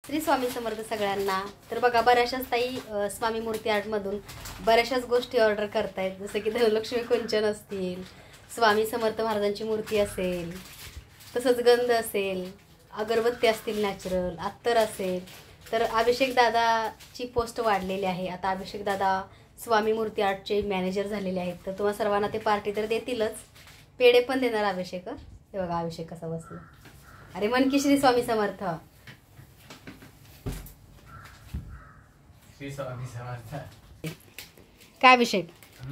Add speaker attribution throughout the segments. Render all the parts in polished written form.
Speaker 1: श्री स्वामी समर्थ सगळ्यांना। तर बघा बऱ्याचशाच ताई स्वामी मूर्ती आर्टमधून बऱ्याचशाच गोष्टी ऑर्डर करतायत, जसं की धनलक्ष्मी कुंचन असतील, स्वामी समर्थ महाराजांची मूर्ती असेल, तसंच गंध असेल, अगरबत्ती असतील, नॅचरल अत्तर असेल। तर अभिषेक दादाची पोस्ट वाढलेली आहे। आता अभिषेक दादा स्वामी मूर्ती आर्टचे मॅनेजर झालेले आहेत, तर तुम्हा सर्वांना ते पार्टी तर देतीलच, पेढे पण देणार अभिषेक। हे बघा अभिषेक कसा बसला, अरे मन की श्री स्वामी समर्थ,
Speaker 2: श्री स्वामी समर्थ।
Speaker 1: काय अभिषेक।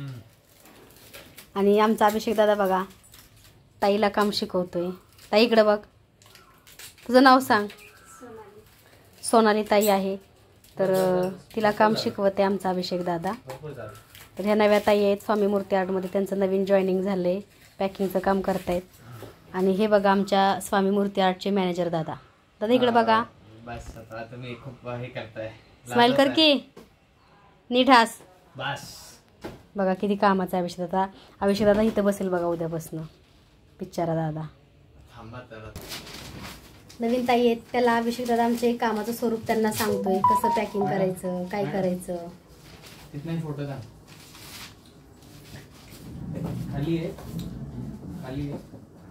Speaker 1: आणि आमचा अभिषेक दादा बघा ताईला काम शिकवतोय। ताई इकडे बघ, तुझं नाव सांग। सोनाली ताई आहे, तर तिला काम शिकवते आमचा अभिषेक दादा। तर ह्या नव्या ताई आहेत स्वामी मूर्ती आर्टमध्ये, त्यांचं नवीन जॉईनिंग झालंय, पॅकिंगचं काम करतायत। आणि हे बघा आमच्या स्वामी मूर्ती आर्टचे मॅनेजर दादा। दादा इकडे बघा,
Speaker 2: बस आता तुम्ही खूप हे करताय,
Speaker 1: स्माइल कर की नीट हास।
Speaker 2: बस
Speaker 1: बघा किती कामाचा अभिषेक दादा। अभिषेक दादा इथं बसेल बघा उद्यापासून, पिक्चरा दादा।
Speaker 2: थांबा तर
Speaker 1: नवीन ताई आहेत, त्याला अभिषेक दादा आमचे कामाचं स्वरूप त्यांना सांगतोय, कसं पॅकिंग करायचं, काय करायचं।
Speaker 2: तिथनं फोटो का खाली आहे, खाली आहे।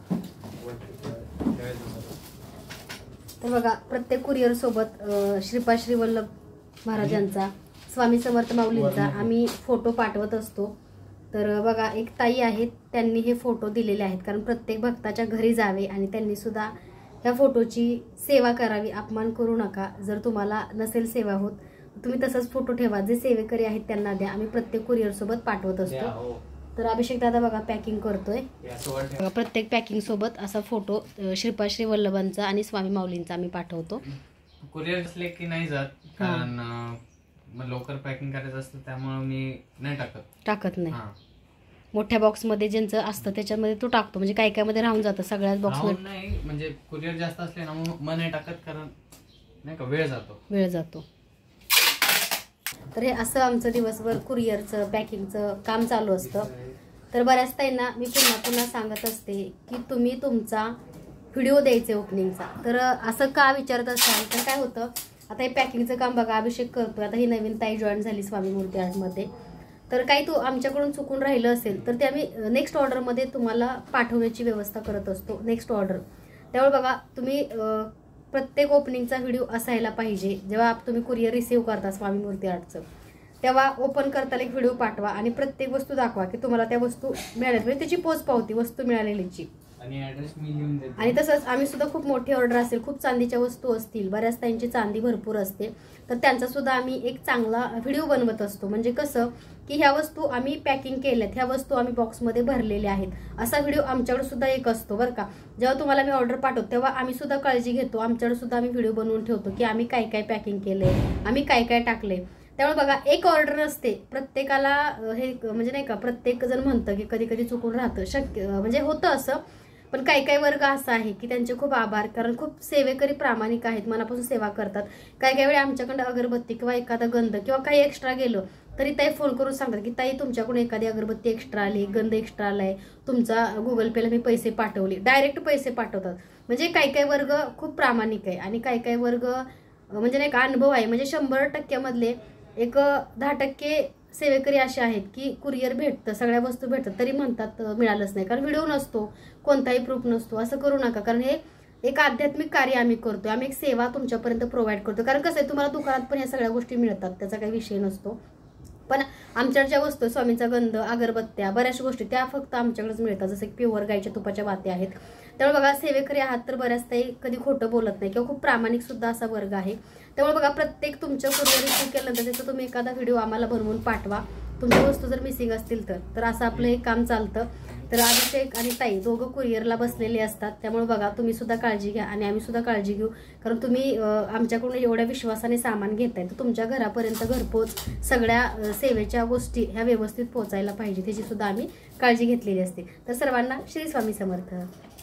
Speaker 1: तर बघा प्रत्येक कुरिअर सोबत श्रीपाद श्री वल्लभ महाराजांचा, स्वामी समर्थ माऊलींचा आम्ही फोटो पाठवत असतो। तर बघा एक ताई आहेत, त्यांनी हे फोटो दिलेले आहेत, कारण प्रत्येक भक्ताच्या घरी जावे आणि त्यांनी सुद्धा ह्या फोटोची सेवा करावी। अपमान करू नका, जर तुम्हाला नसेल सेवा होत तुम्ही तसंच फोटो ठेवा, जे सेवेकरी आहेत त्यांना द्या, आम्ही प्रत्येक कुरिअर सोबत पाठवत असतो। तर अभिषेक दादा बघा पॅकिंग करतोय, प्रत्येक पॅकिंग सोबत असा फोटो श्रीपाद श्री वल्लभांचा आणि स्वामी माऊलींचा आम्ही पाठवतो।
Speaker 2: कुरिअर असले की नाही जात, कारण मग लवकर पॅकिंग करायचं असतं, त्यामुळे मी नाही टाकत नाही। मोठ्या बॉक्समध्ये ज्यांचं असतं त्याच्यामध्ये तो टाकतो, म्हणजे काय काय मध्ये राहून जातं, सगळ्याच बॉक्समध्ये नाही, म्हणजे कुरिअर जास्त असले ना मग नाही टाकत, कारण नाही का वेळ जातो।
Speaker 1: तर हे असं आमचं दिवसभर कुरिअरचं पॅकिंगचं काम चालू असतं। तर बऱ्याच ताईंना मी पुन्हा पुन्हा सांगत असते की तुम्ही तुमचा व्हिडिओ द्यायचे ओपनिंगचा। तर असं का विचारत असाल, तर काय होतं, आता हे पॅकिंगचं काम बघा अभिषेक करतोय, आता ही नवीन ताई जॉईन झाली स्वामी मूर्ती आर्टमध्ये, तर काही आमच्याकडून चुकून राहिलं असेल तर ते आम्ही नेक्स्ट ऑर्डरमध्ये तुम्हाला पाठवण्याची व्यवस्था करत असतो, नेक्स्ट ऑर्डर। त्यामुळे बघा तुम्ही प्रत्येक ओपनिंगचा व्हिडिओ असायला पाहिजे। जेव्हा तुम्ही कुरिअर रिसीव्ह करता स्वामी मूर्ती आर्टचं, तेव्हा ओपन करताना एक व्हिडिओ पाठवा आणि प्रत्येक वस्तू दाखवा की तुम्हाला त्या वस्तू मिळाल्या, म्हणजे त्याची पोच पावती वस्तू मिळालेलीची,
Speaker 2: आणि ॲड्रेस मी लिहून देतो।
Speaker 1: आणि तसंच आम्ही सुद्धा खूप मोठी ऑर्डर असेल, खूप चांदीच्या वस्तू असतील, बऱ्याच ताईंची चांदी भरपूर असते, तर त्यांचा सुद्धा आम्ही एक चांगला व्हिडिओ बनवत असतो। म्हणजे कसं की ह्या वस्तू आम्ही पॅकिंग केल्यात, ह्या वस्तू आम्ही बॉक्समध्ये भरलेल्या आहेत, असा व्हिडिओ आमच्याकडे सुद्धा एक असतो बरं का। जेव्हा तुम्हाला मी ऑर्डर पाठवतो तेव्हा आम्ही सुद्धा काळजी घेतो, आमच्याकडे सुद्धा आम्ही व्हिडिओ बनवून ठेवतो की आम्ही काय काय पॅकिंग केलंय, आम्ही काय काय टाकले। त्यामुळे बघा एक ऑर्डर असते प्रत्येकाला, हे म्हणजे नाही का प्रत्येक जण म्हणतं की कधी कधी चुकून राहतं, शक्य म्हणजे होतं असं, पण काही काही वर्ग असा आहे की त्यांचे खूप आभार, कारण खूप सेवेकरी प्रामाणिक आहेत, मनापासून सेवा करतात। काही वेळी आमच्याकडे अगरबत्ती किंवा एखादा गंध किंवा काही एक्स्ट्रा गेलं तरी ताई फोन करून सांगतात की ताई तुमच्याकडून एखादी अगरबत्ती एक्स्ट्रा आली, गंध एक्स्ट्रा आलाय, तुमचा गुगल पेला मी पैसे पाठवले, डायरेक्ट पैसे पाठवतात। म्हणजे काही काही वर्ग खूप प्रामाणिक आहे आणि काही काही वर्ग म्हणजे नाही का अनुभव आहे, म्हणजे 100% मधले एक 10% सेवेकरी असे आहेत की कुरिअर भेटतं, सगळ्या वस्तू भेटतात तरी म्हणतात मिळालंच नाही, कारण व्हिडिओ नसतो, कोणताही प्रूफ नसतो। असं करू नका, कारण हे एक आध्यात्मिक कार्य आम्ही करतोय, आम्ही एक सेवा तुमच्यापर्यंत प्रोव्हाइड करतो। कारण कसं आहे, तुम्हाला दुकानात पण या सगळ्या गोष्टी मिळतात, त्याचा काही विषय नसतो, पण आमच्याकडे ज्या वस्तू स्वामीचा गंध, अगरबत्त्या, बऱ्याच गोष्टी त्या फक्त आमच्याकडेच मिळतात, जसं की प्युअर गायच्या तुपाच्या वात्या आहेत। त्यामुळे बघा सेवेकरी आहात तर बऱ्याच ताई कधी खोटं बोलत नाही किंवा खूप प्रामाणिक सुद्धा असा वर्ग आहे। त्यामुळे बघा प्रत्येक तुमच्या कुरिअर रिसीव्ह केल्यानंतर त्याचा तुम्ही एखादा व्हिडिओ आम्हाला बनवून पाठवा, तुमच्या वस्तू जर मिसिंग असतील तर असं आपलं हे काम चालतं। तर अभिषेक आणि ताई दोघं कुरिअरला बसलेले असतात, त्यामुळे बघा तुम्ही सुद्धा काळजी घ्या आणि आम्ही सुद्धा काळजी घेऊ, कारण तुम्ही आमच्याकडून एवढ्या विश्वासाने सामान घेताय, तर तुमच्या घरापर्यंत घरपोच सगळ्या सेवेच्या गोष्टी ह्या व्यवस्थित पोहोचायला पाहिजे, त्याची सुद्धा आम्ही काळजी घेतलेली असते। तर सर्वांना श्री स्वामी समर्थ।